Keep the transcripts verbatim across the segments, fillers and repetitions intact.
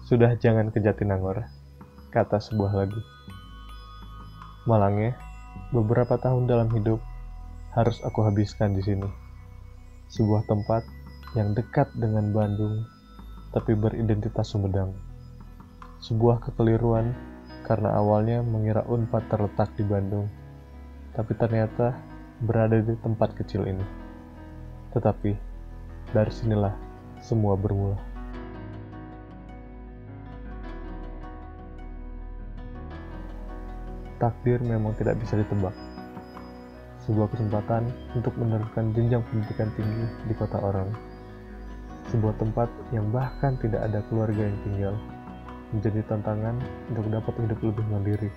Sudah jangan ke Jatinangor, kata sebuah lagu. Malangnya, beberapa tahun dalam hidup harus aku habiskan di sini. Sebuah tempat yang dekat dengan Bandung, tapi beridentitas Sumedang. Sebuah kekeliruan karena awalnya mengira Unpad terletak di Bandung, tapi ternyata berada di tempat kecil ini. Tetapi, dari sinilah semua bermula. Takdir memang tidak bisa ditebak. Sebuah kesempatan untuk meneruskan jenjang pendidikan tinggi di kota orang. Sebuah tempat yang bahkan tidak ada keluarga yang tinggal, menjadi tantangan untuk dapat hidup lebih mandiri.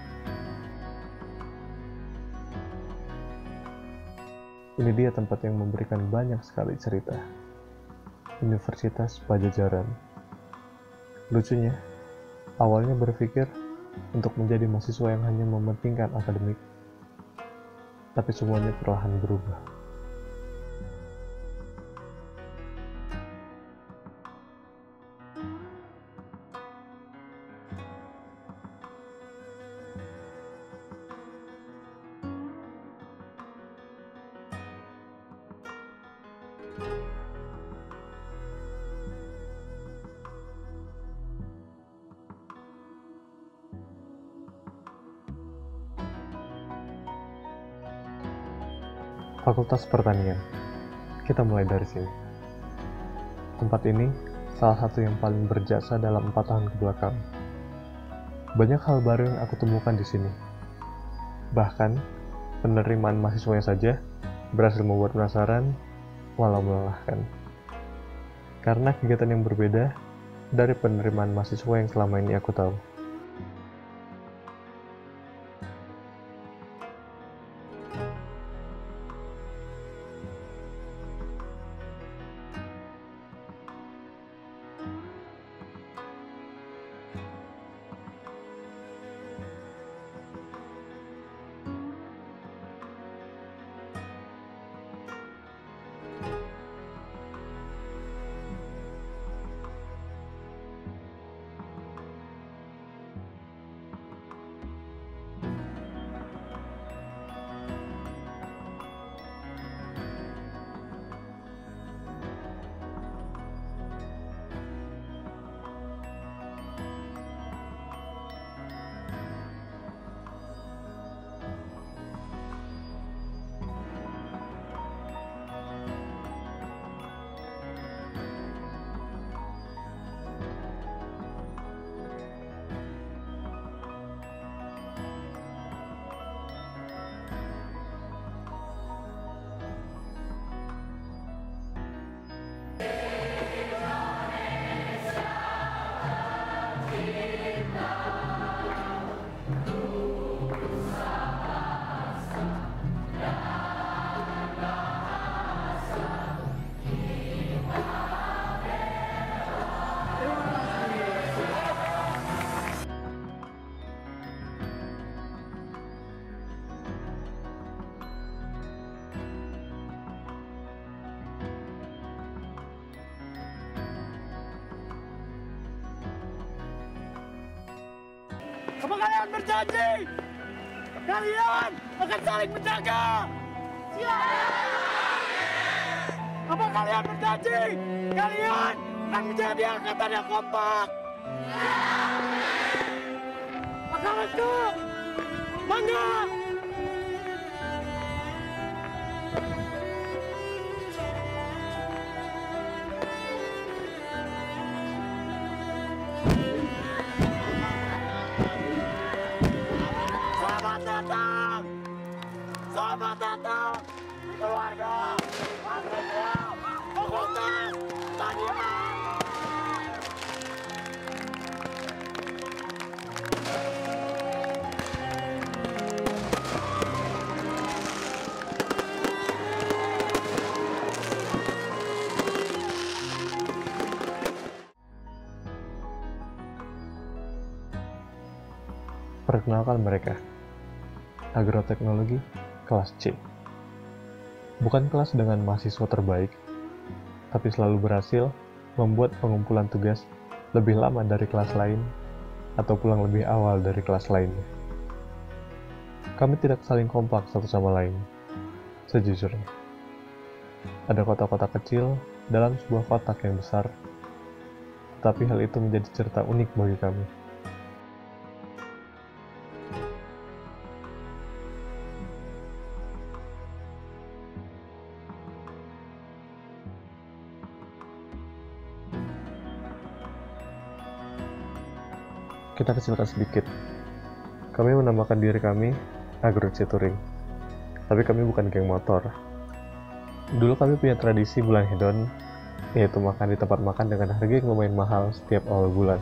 Ini dia tempat yang memberikan banyak sekali cerita. Universitas Pajajaran. Lucunya, awalnya berpikir untuk menjadi mahasiswa yang hanya mementingkan akademik, tapi semuanya perlahan berubah. Fakultas Pertanian. Kita mulai dari sini. Tempat ini salah satu yang paling berjasa dalam empat tahun kebelakang. Banyak hal baru yang aku temukan di sini. Bahkan, penerimaan mahasiswanya saja berhasil membuat penasaran walau melelahkan. Karena kegiatan yang berbeda dari penerimaan mahasiswa yang selama ini aku tahu. Apa kalian berjanji? Kalian akan saling menjaga. Apa kalian berjanji? Kalian akan menjadi angkatan yang kompak. Maka lengkap. Mangga. Selamat datang, selamat datang, keluarga, mahasiswa, fakultas, pertanian. Perkenalkan mereka, agroteknologi kelas C. Bukan kelas dengan mahasiswa terbaik, tapi selalu berhasil membuat pengumpulan tugas lebih lama dari kelas lain, atau pulang lebih awal dari kelas lainnya. Kami tidak saling kompak satu sama lain, sejujurnya. Ada kotak-kotak kecil dalam sebuah kotak yang besar, tetapi hal itu menjadi cerita unik bagi kami. Kita kecilkan sedikit. Kami menamakan diri kami Agrocit Touring. Tapi kami bukan geng motor. Dulu kami punya tradisi bulan hedon, yaitu makan di tempat makan dengan harga yang lumayan mahal setiap awal bulan.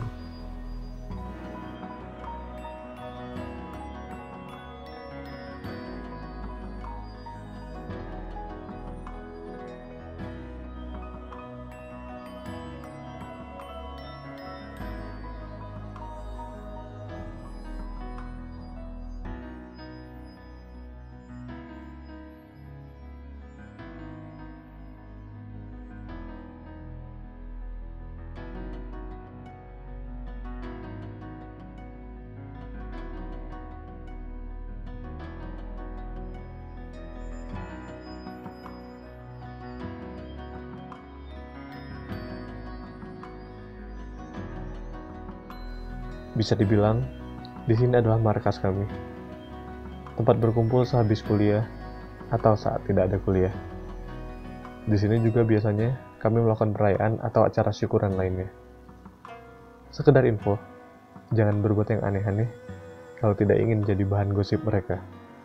Bisa dibilang, di sini adalah markas kami. Tempat berkumpul sehabis kuliah atau saat tidak ada kuliah. Di sini juga biasanya kami melakukan perayaan atau acara syukuran lainnya. Sekedar info, jangan berbuat yang aneh-aneh kalau tidak ingin jadi bahan gosip mereka.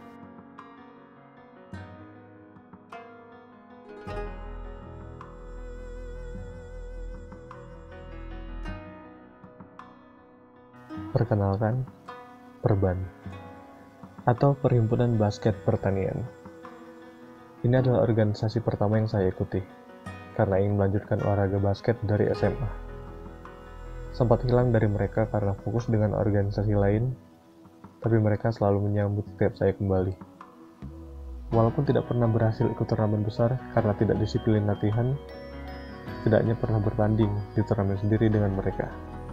Perkenalkan, Perban, atau Perhimpunan Basket Pertanian. Ini adalah organisasi pertama yang saya ikuti, karena ingin melanjutkan olahraga basket dari S M A. Sempat hilang dari mereka karena fokus dengan organisasi lain, tapi mereka selalu menyambut setiap saya kembali. Walaupun tidak pernah berhasil ikut turnamen besar karena tidak disiplin latihan, setidaknya pernah bertanding di turnamen sendiri dengan mereka.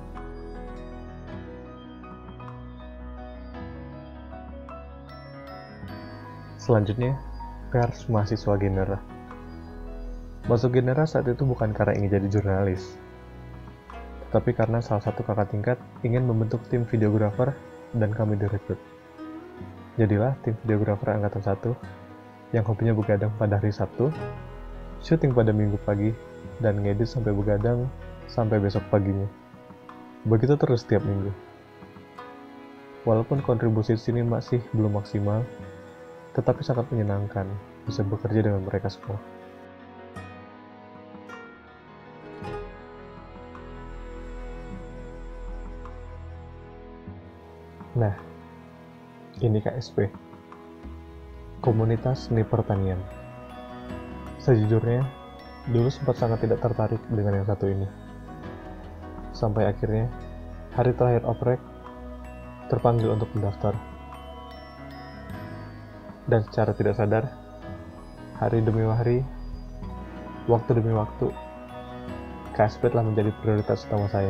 Selanjutnya, pers mahasiswa Genera. Masuk Genera saat itu bukan karena ingin jadi jurnalis, tetapi karena salah satu kakak tingkat ingin membentuk tim videografer dan kami direkrut. Jadilah tim videografer angkatan satu yang hobinya begadang pada hari Sabtu, syuting pada Minggu pagi, dan ngedit sampai begadang sampai besok paginya. Begitu terus setiap minggu. Walaupun kontribusi di sini masih belum maksimal, tetapi sangat menyenangkan bisa bekerja dengan mereka semua. Nah, ini K S P, Komunitas Seni Pertanian. Sejujurnya, dulu sempat sangat tidak tertarik dengan yang satu ini. Sampai akhirnya, hari terakhir oprek, terpanggil untuk mendaftar. Dan secara tidak sadar, hari demi hari, waktu demi waktu, K S P telah menjadi prioritas utama saya.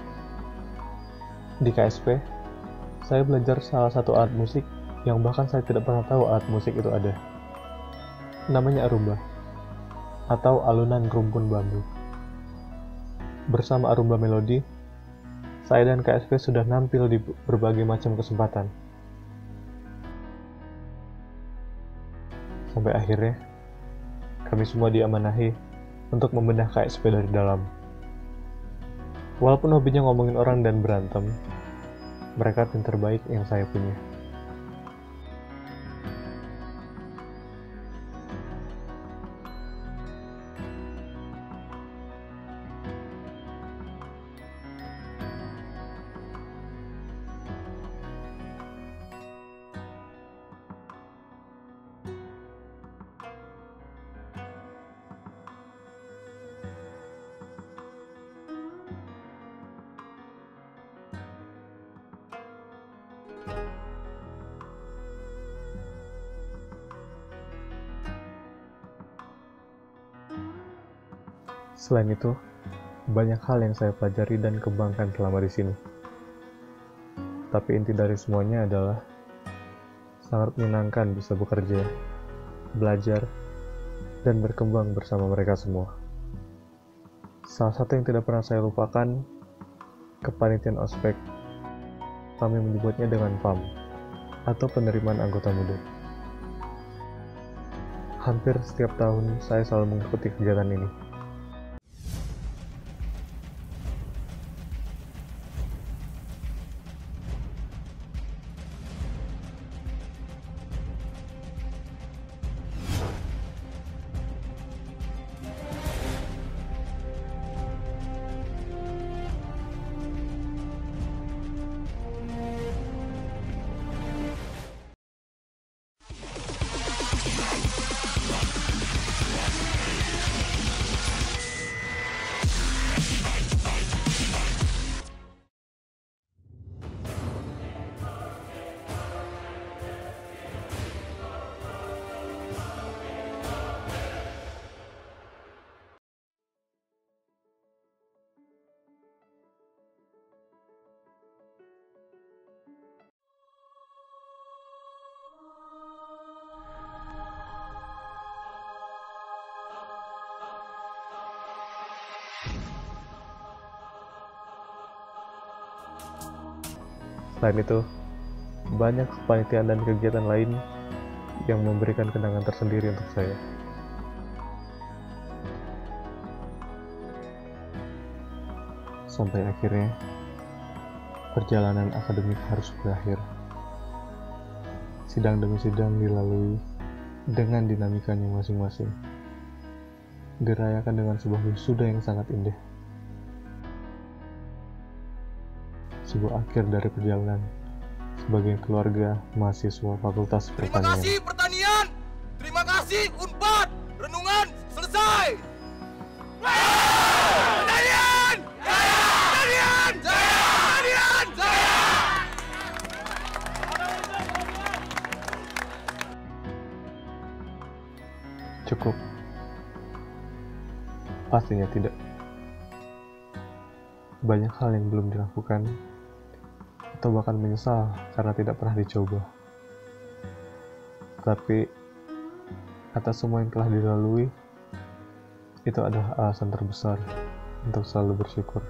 Di K S P, saya belajar salah satu alat musik yang bahkan saya tidak pernah tahu alat musik itu ada. Namanya Arumba, atau alunan rumpun bambu. Bersama Arumba Melodi, saya dan K S P sudah nampil di berbagai macam kesempatan. Sampai akhirnya, kami semua diamanahi untuk membedah K S P dari dalam. Walaupun hobinya ngomongin orang dan berantem, mereka tim terbaik yang saya punya. Selain itu, Banyak hal yang saya pelajari dan kembangkan selama di sini. Tapi inti dari semuanya adalah sangat menyenangkan bisa bekerja, belajar, dan berkembang bersama mereka semua. Salah satu yang tidak pernah saya lupakan, kepanitiaan ospek. Kami menyebutnya dengan P A M, atau penerimaan anggota muda. Hampir setiap tahun saya selalu mengikuti kegiatan ini. Selain itu, banyak kepanitiaan dan kegiatan lain yang memberikan kenangan tersendiri untuk saya. Sampai akhirnya, perjalanan akademik harus berakhir. Sidang demi sidang dilalui dengan dinamikanya masing-masing. Dirayakan dengan sebuah wisuda yang sangat indah. Sebuah akhir dari perjalanan sebagai keluarga mahasiswa Fakultas Terima Pertanian. kasih Pertanian. Terima kasih Unpad. Renungan selesai. Pertanian! Jaya! Pertanian! Jaya! Pertanian! Jaya! Cukup? Pastinya tidak. Banyak hal yang belum dilakukan atau bahkan menyesal karena tidak pernah dicoba. Tapi atas semua yang telah dilalui, itu adalah alasan terbesar untuk selalu bersyukur.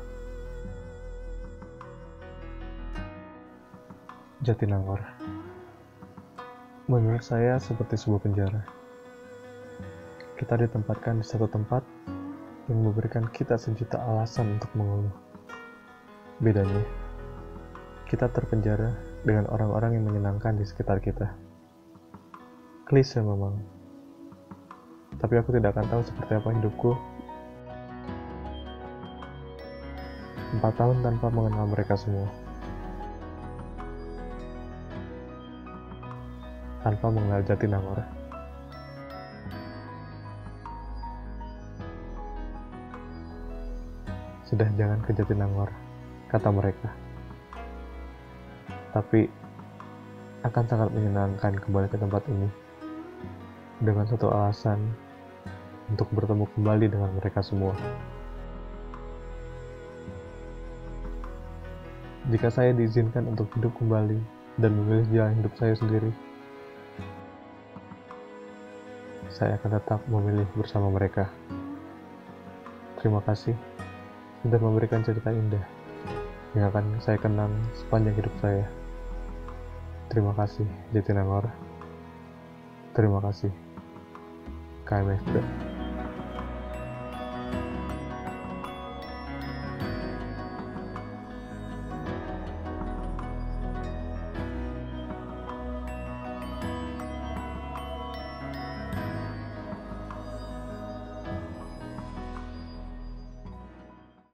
Jatinangor menurut saya seperti sebuah penjara. Kita ditempatkan di satu tempat yang memberikan kita sejuta alasan untuk mengeluh. Bedanya, kita terpenjara dengan orang-orang yang menyenangkan di sekitar kita. Klise memang, tapi aku tidak akan tahu seperti apa hidupku empat tahun tanpa mengenal mereka semua, tanpa mengenal Jatinangor. Sudah jangan ke Jatinangor, kata mereka. Tapi akan sangat menyenangkan kembali ke tempat ini dengan satu alasan untuk bertemu kembali dengan mereka semua. Jika saya diizinkan untuk hidup kembali dan memilih jalan hidup saya sendiri, saya akan tetap memilih bersama mereka. Terima kasih sudah memberikan cerita indah yang akan saya kenang sepanjang hidup saya. Terima kasih Jatinangor. Terima kasih K M F D.